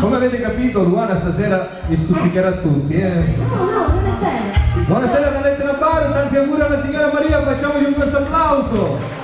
Come avete capito, Luana stasera vi stuzzicherà tutti, No, non è vero. Buonasera da Lettera Bar, tanti auguri alla signora Maria, facciamoci questo applauso.